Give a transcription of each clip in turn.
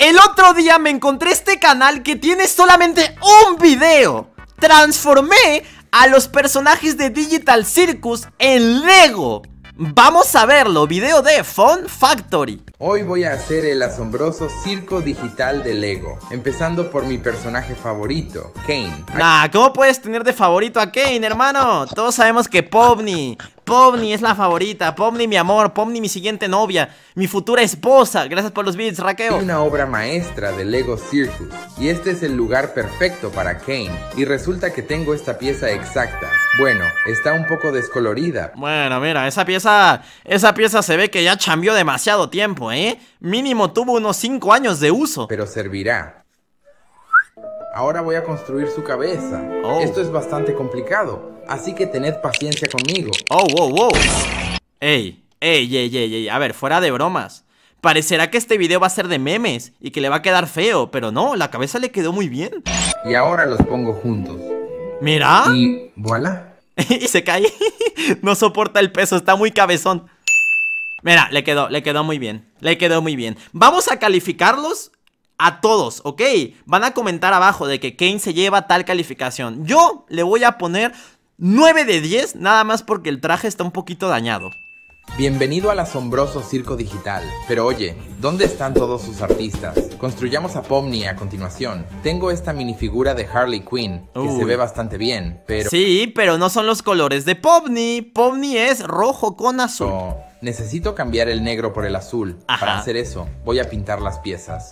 El otro día me encontré este canal que tiene solamente un video. Transformé a los personajes de Digital Circus en Lego. Vamos a verlo, video de Fun Factory. Hoy voy a hacer el asombroso circo digital de Lego, empezando por mi personaje favorito, Kane. Nah, ¿cómo puedes tener de favorito a Kane, hermano? Todos sabemos que Pomni es la favorita. Pomni mi amor, Pomni mi siguiente novia, mi futura esposa. Gracias por los beats, Raqueo. Es una obra maestra de Lego Circus y este es el lugar perfecto para Kane. Y resulta que tengo esta pieza exacta. Bueno, está un poco descolorida. Bueno, mira, esa pieza se ve que ya cambió demasiado tiempo, ¿eh? Mínimo tuvo unos 5 años de uso. Pero servirá. Ahora voy a construir su cabeza. Oh. Esto es bastante complicado, así que tened paciencia conmigo. Oh, wow, wow. Ey. A ver, fuera de bromas. Parecerá que este video va a ser de memes y que le va a quedar feo, pero no, la cabeza le quedó muy bien. Y ahora los pongo juntos. Mira. Y voilà. Y se cae. No soporta el peso, está muy cabezón. Mira, le quedó muy bien. Le quedó muy bien. Vamos a calificarlos a todos, ¿ok? Van a comentar abajo de que Kane se lleva tal calificación. Yo le voy a poner 9 de 10, nada más porque el traje está un poquito dañado. Bienvenido al asombroso circo digital. Pero oye, ¿dónde están todos sus artistas? Construyamos a Pomni a continuación. Tengo esta minifigura de Harley Quinn, que se ve bastante bien, pero... Sí, pero no son los colores de Pomni. Pomni es rojo con azul. Necesito cambiar el negro por el azul. Ajá. Para hacer eso, voy a pintar las piezas.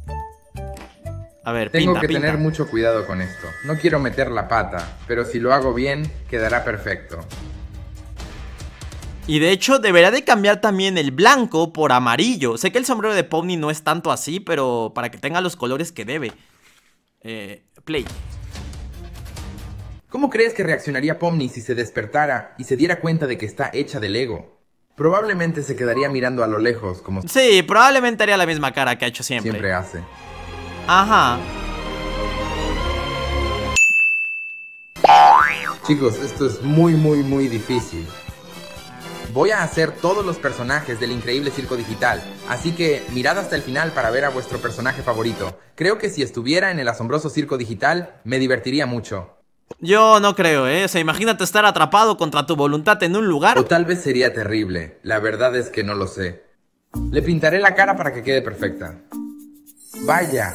A ver, Tengo pinta. que tener mucho cuidado con esto. No quiero meter la pata, pero si lo hago bien, quedará perfecto. Y de hecho debería de cambiar también el blanco por amarillo. Sé que el sombrero de Pomni no es tanto así, pero para que tenga los colores que debe. Play. ¿Cómo crees que reaccionaría Pomni si se despertara y se diera cuenta de que está hecha de Lego? Probablemente se quedaría mirando a lo lejos como Sí, probablemente haría la misma cara que ha hecho siempre. siempre hace. Ajá. Chicos, esto es muy difícil. Voy a hacer todos los personajes del increíble circo digital, así que mirad hasta el final para ver a vuestro personaje favorito. Creo que si estuviera en el asombroso circo digital, me divertiría mucho. Yo no creo, ¿eh? O sea, imagínate estar atrapado contra tu voluntad en un lugar. O tal vez sería terrible, la verdad es que no lo sé. Le pintaré la cara para que quede perfecta. Vaya.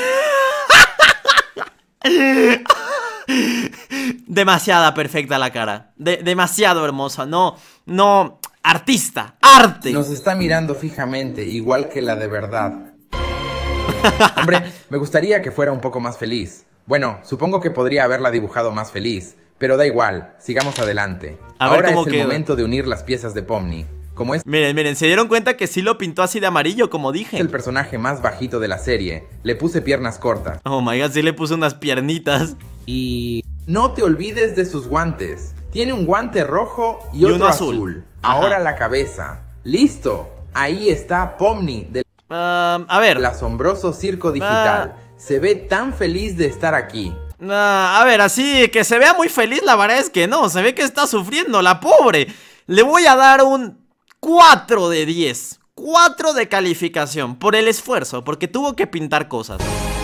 Demasiada perfecta la cara. Demasiado hermosa. No, artista, arte. Nos está mirando fijamente, igual que la de verdad. Hombre, me gustaría que fuera un poco más feliz. Bueno, supongo que podría haberla dibujado más feliz, pero da igual, sigamos adelante. Ahora es el momento de unir las piezas de Pomni. Como es Miren, se dieron cuenta que sí lo pintó así de amarillo, como dije. el personaje más bajito de la serie, le puse piernas cortas. Oh my god, sí le puse unas piernitas. Y no te olvides de sus guantes. Tiene un guante rojo y otro uno azul. Ahora la cabeza. ¡Listo! Ahí está Pomni del A ver. asombroso circo digital. Se ve tan feliz de estar aquí. A ver, así que se vea muy feliz, la verdad es que no. Se ve que está sufriendo, la pobre. Le voy a dar un 4 de 10. 4 de calificación por el esfuerzo, porque tuvo que pintar cosas.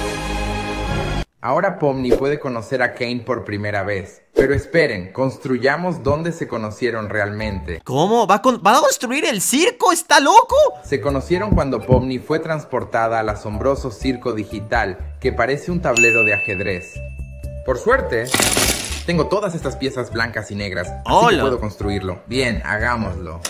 Ahora Pomni puede conocer a Kane por primera vez. Pero esperen, construyamos dónde se conocieron realmente. ¿Cómo? ¿Va a construir el circo? ¿Está loco? Se conocieron cuando Pomni fue transportada al asombroso circo digital, que parece un tablero de ajedrez. Por suerte, tengo todas estas piezas blancas y negras, así que puedo construirlo. Bien, hagámoslo.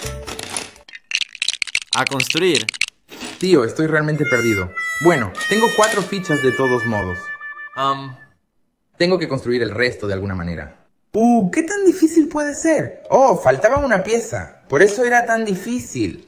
A construir. Tío, estoy realmente perdido. Bueno, tengo 4 fichas de todos modos. Tengo que construir el resto de alguna manera. ¿Qué tan difícil puede ser? Oh, faltaba una pieza. Por eso era tan difícil.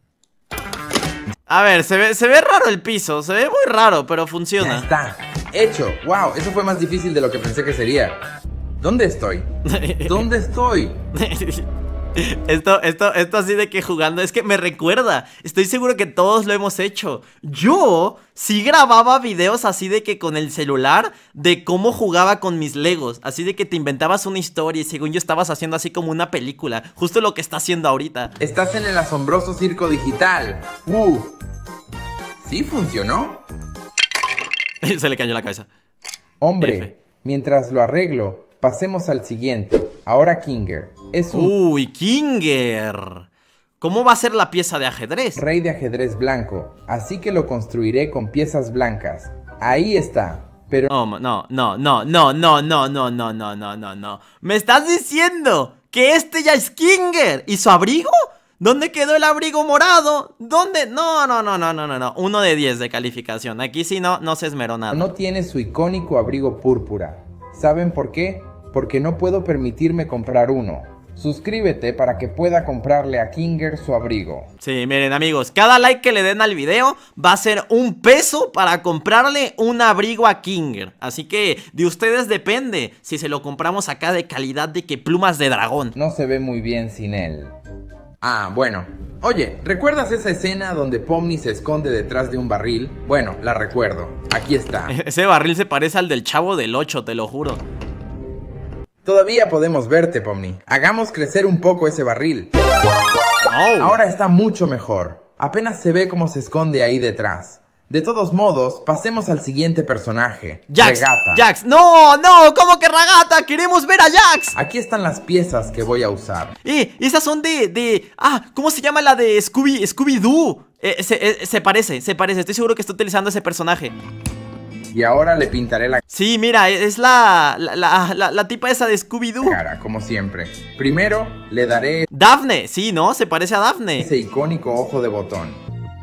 A ver, se ve raro el piso. Se ve muy raro, pero funciona. Ya está. Hecho. Wow, eso fue más difícil de lo que pensé que sería. ¿Dónde estoy? ¿Dónde estoy? Esto así de que jugando, es que me recuerda. Estoy seguro que todos lo hemos hecho. Yo sí grababa videos así de que con el celular, de cómo jugaba con mis Legos. Así de que te inventabas una historia y según yo estabas haciendo así como una película. Justo lo que está haciendo ahorita. Estás en el asombroso circo digital. ¿Sí funcionó? Se le cayó la cabeza. Hombre, F. mientras lo arreglo, pasemos al siguiente. Ahora Kinger es un Uy, Kinger. ¿Cómo va a ser la pieza de ajedrez? rey de ajedrez blanco, así que lo construiré con piezas blancas. Ahí está. Pero Oh, no, no, no, no, no, no, no, no, no, no, no, no. ¿Me estás diciendo que este ya es Kinger? ¿Y su abrigo? ¿Dónde quedó el abrigo morado? ¿Dónde? No, no, no, no, no, no, no. 1 de 10 de calificación. Aquí sí no se esmeró nada. no tiene su icónico abrigo púrpura. ¿Saben por qué? Porque no puedo permitirme comprar uno. Suscríbete para que pueda comprarle a Kinger su abrigo. Sí, miren amigos, cada like que le den al video va a ser $1 para comprarle un abrigo a Kinger. Así que de ustedes depende si se lo compramos acá de calidad de que plumas de dragón. No se ve muy bien sin él. Ah, bueno. Oye, ¿recuerdas esa escena donde Pomni se esconde detrás de un barril? Bueno, la recuerdo. Aquí está. Ese barril se parece al del Chavo del 8, te lo juro. Todavía podemos verte, Pomni. Hagamos crecer un poco ese barril. Oh. Ahora está mucho mejor. Apenas se ve cómo se esconde ahí detrás. De todos modos, pasemos al siguiente personaje. Jax, Regata. Jax, no, no, ¿cómo que Regata? Queremos ver a Jax. Aquí están las piezas que voy a usar. Esas son ¿cómo se llama la de Scooby-Doo? Se parece, estoy seguro que está utilizando ese personaje. Y ahora le pintaré la Sí, mira, es la tipa esa de Scooby-Doo. cara, como siempre. Primero, le daré Daphne, sí, ¿no? Se parece a Daphne. ese icónico ojo de botón.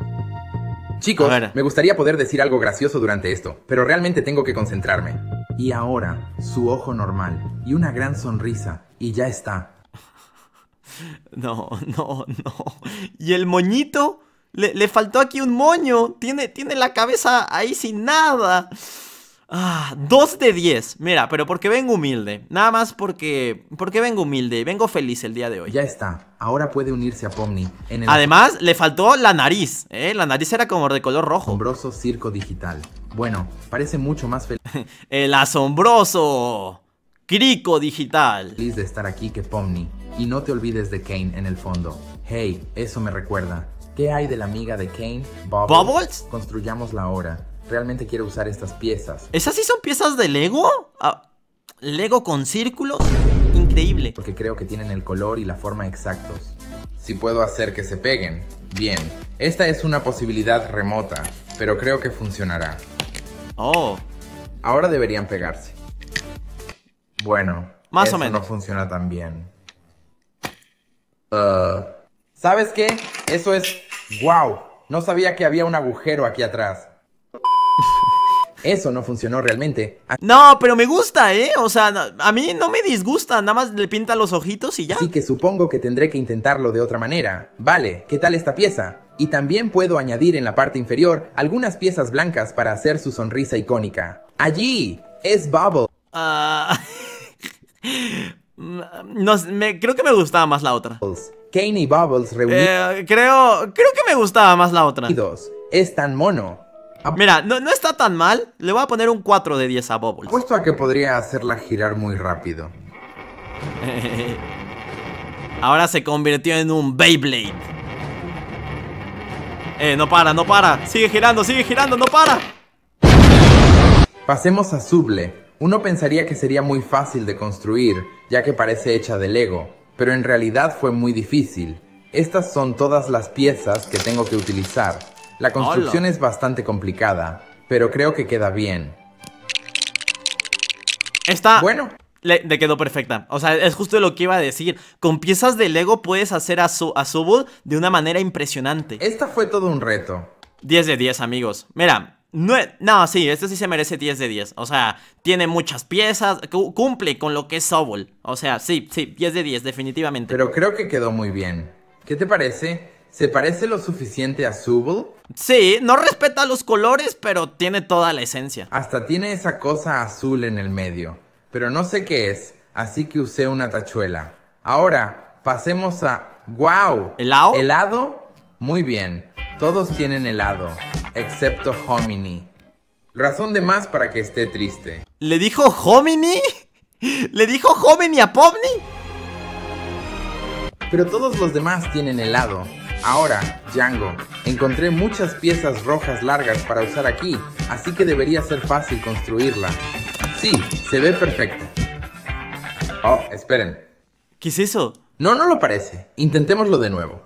A Chicos, ver. me gustaría poder decir algo gracioso durante esto, pero realmente tengo que concentrarme. Y ahora, su ojo normal y una gran sonrisa, y ya está. No. ¿Y el moñito? Le faltó aquí un moño. Tiene la cabeza ahí sin nada. 2 de 10. Mira, pero porque vengo humilde. Nada más porque vengo humilde. Vengo feliz el día de hoy. Ya está. Ahora puede unirse a Pomni en el Además, le faltó la nariz. La nariz era como de color rojo. asombroso circo digital. Bueno, parece mucho más El asombroso Crico digital. feliz de estar aquí que Pomni. Y no te olvides de Kane en el fondo. Hey, eso me recuerda. ¿Qué hay de la amiga de Kane? ¿Bubbles? Construyámosla ahora. Realmente quiero usar estas piezas. ¿Esas sí son piezas de Lego? ¿Lego con círculos? Increíble. Porque creo que tienen el color y la forma exactos. Si puedo hacer que se peguen. Bien, esta es una posibilidad remota, pero creo que funcionará. Oh, Ahora deberían pegarse. Bueno, Más eso o menos. no funciona tan bien. ¿Sabes qué? Eso es... ¡Wow! No sabía que había un agujero aquí atrás. Eso no funcionó realmente. no, pero me gusta, ¿eh? O sea, a mí no me disgusta. Nada más le pinta los ojitos y ya. Así que supongo que tendré que intentarlo de otra manera. Vale, ¿qué tal esta pieza? Y también puedo añadir en la parte inferior algunas piezas blancas para hacer su sonrisa icónica. ¡Allí! ¡Es Bubble! No, creo que me gustaba más la otra. Kane y Bubbles reunidos. Creo que me gustaba más la otra. Es tan mono. Mira, no está tan mal. Le voy a poner un 4 de 10 a Bubbles. Apuesto a que podría hacerla girar muy rápido. Ahora se convirtió en un Beyblade. No para. Sigue girando, no para. Pasemos a Suble. Uno pensaría que sería muy fácil de construir, ya que parece hecha de Lego, pero en realidad fue muy difícil. Estas son todas las piezas que tengo que utilizar. La construcción es bastante complicada, pero creo que queda bien. Bueno, le quedó perfecta. O sea, es justo lo que iba a decir. Con piezas de Lego puedes hacer a Subble de una manera impresionante. esta fue todo un reto. 10 de 10, amigos. Mira, no, sí, este sí se merece 10 de 10. O sea, tiene muchas piezas, cumple con lo que es Subble. O sea, sí, 10 de 10, definitivamente. Pero creo que quedó muy bien. ¿Qué te parece? ¿Se parece lo suficiente a Subble? Sí, no respeta los colores, pero tiene toda la esencia. Hasta tiene esa cosa azul en el medio. Pero no sé qué es, así que usé una tachuela. Ahora, pasemos a... ¡Wow! ¿Helado? ¿Helado? Muy bien. Todos tienen helado, excepto Hominy. Razón de más para que esté triste. ¿Le dijo Hominy? ¿Le dijo Hominy a Pomni? Pero todos los demás tienen helado. Ahora, Django, encontré muchas piezas rojas largas para usar aquí, así que debería ser fácil construirla. Sí, se ve perfecto. Oh, esperen. ¿Qué es eso? No, no lo parece. Intentémoslo de nuevo.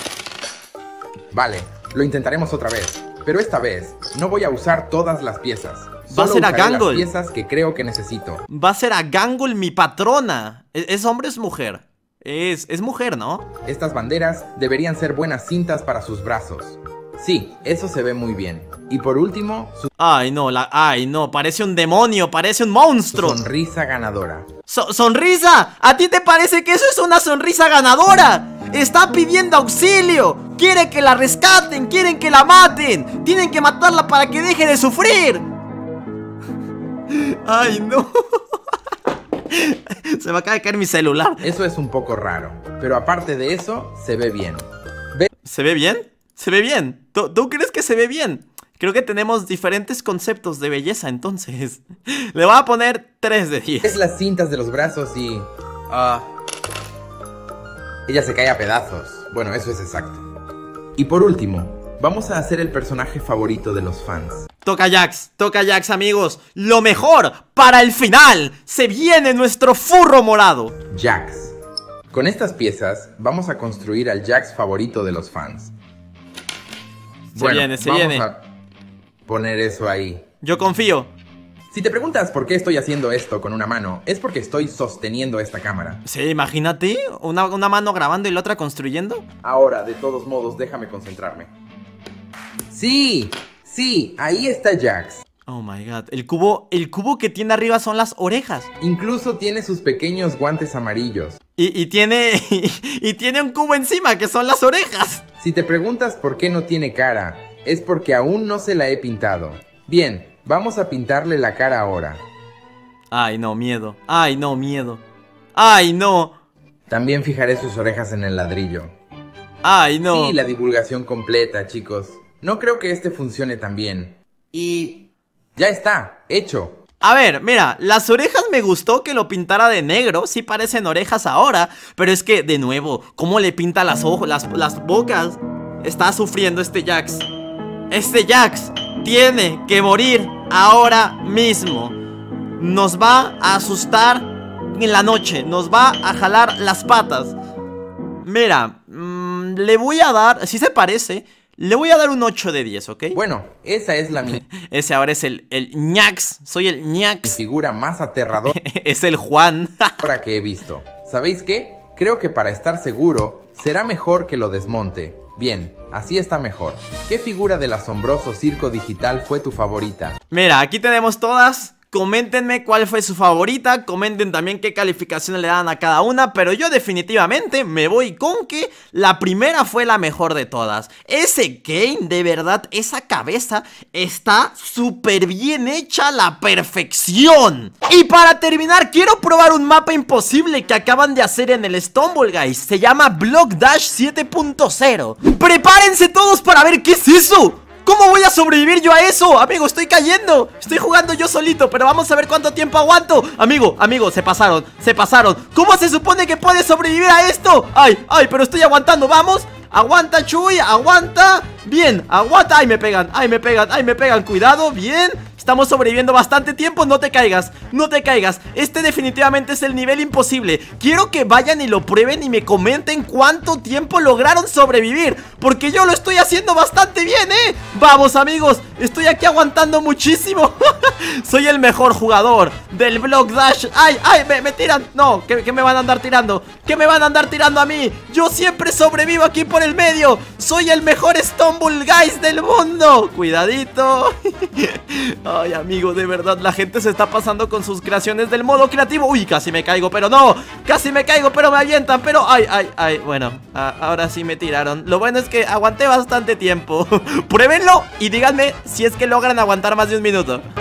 Vale, lo intentaremos otra vez. Pero esta vez no voy a usar todas las piezas. Va a ser a Solo usaré Gangle. las piezas que creo que necesito. Va a ser a Gangle mi patrona. ¿Es hombre o es mujer? Es mujer, ¿no? Estas banderas deberían ser buenas cintas para sus brazos. Sí, eso se ve muy bien. Y por último, su Ay, no, parece un demonio, parece un monstruo. sonrisa ganadora. ¡Sonrisa! ¿A ti te parece que eso es una sonrisa ganadora? Está pidiendo auxilio. Quiere que la rescaten, quieren que la maten. Tienen que matarla para que deje de sufrir. Ay, no. Se me acaba de caer mi celular. Eso es un poco raro, pero aparte de eso, se ve bien. ¿Se ve bien? Se ve bien. ¿Tú crees que se ve bien? Creo que tenemos diferentes conceptos de belleza, entonces. Le voy a poner 3 de 10. Es las cintas de los brazos y... ella se cae a pedazos. Bueno, eso es exacto. Y por último, vamos a hacer el personaje favorito de los fans. Toca Jax, amigos. Lo mejor para el final. Se viene nuestro furro morado. Jax. Con estas piezas vamos a construir al Jax favorito de los fans. Se viene. Vamos a poner eso ahí. Yo confío. Si te preguntas por qué estoy haciendo esto con una mano, es porque estoy sosteniendo esta cámara. Sí, imagínate. Una mano grabando y la otra construyendo. Ahora, de todos modos, déjame concentrarme. ¡Sí! ¡Sí! Ahí está Jax. Oh my god. El cubo que tiene arriba son las orejas. Incluso tiene sus pequeños guantes amarillos. Y tiene un cubo encima que son las orejas. Si te preguntas por qué no tiene cara, es porque aún no se la he pintado. Bien, vamos a pintarle la cara ahora. Ay, no, miedo. Ay, no, miedo. Ay, no. También fijaré sus orejas en el ladrillo. Ay, no. Sí, la divulgación completa, chicos. No creo que este funcione tan bien. Y... ya está, hecho. A ver, mira, las orejas me gustó que lo pintara de negro. Sí parecen orejas ahora. Pero es que, de nuevo, ¿cómo le pinta las ojos, las bocas? Está sufriendo este Jax. Este Jax tiene que morir ahora mismo. Nos va a asustar en la noche. Nos va a jalar las patas. Mira, le voy a dar, si se parece, le voy a dar un 8 de 10, ¿ok? Bueno, esa es mi Ese ahora es el Ñax. Soy el Ñax. figura más aterradora Es el Juan. que he visto. ¿Sabéis qué? Creo que para estar seguro, será mejor que lo desmonte. Bien, así está mejor. ¿Qué figura del asombroso circo digital fue tu favorita? Mira, aquí tenemos todas. Coméntenme cuál fue su favorita. Comenten también qué calificaciones le dan a cada una. Pero yo definitivamente me voy con que la primera fue la mejor de todas. Ese Kane, de verdad, esa cabeza está súper bien hecha a la perfección. Y para terminar, quiero probar un mapa imposible que acaban de hacer en el Stumble, guys. Se llama Block Dash 7.0. Prepárense todos para ver qué es eso. ¿Cómo voy a sobrevivir yo a eso? Amigo, estoy cayendo. Estoy jugando yo solito, pero vamos a ver cuánto tiempo aguanto. Amigo, se pasaron. ¿Cómo se supone que puedes sobrevivir a esto? Ay, pero estoy aguantando, vamos. Aguanta, Chuy, aguanta. Bien, aguanta. Ay, me pegan. Cuidado, bien. Estamos sobreviviendo bastante tiempo, no te caigas. Este definitivamente es el nivel imposible. Quiero que vayan y lo prueben y me comenten cuánto tiempo lograron sobrevivir, porque yo lo estoy haciendo bastante bien, Vamos, amigos, estoy aquí aguantando muchísimo. Soy el mejor jugador del Block Dash. Ay, me tiran. No, ¿qué me van a andar tirando? ¿Qué me van a andar tirando a mí? Yo siempre sobrevivo aquí por el medio. Soy el mejor Stumble Guys del mundo. Cuidadito. Ay, amigo, de verdad, la gente se está pasando con sus creaciones del modo creativo. Uy, casi me caigo, pero no. Casi me caigo, pero me avientan. Pero, bueno, ahora sí me tiraron. Lo bueno es que aguanté bastante tiempo. Pruébenlo y díganme si es que logran aguantar más de un minuto.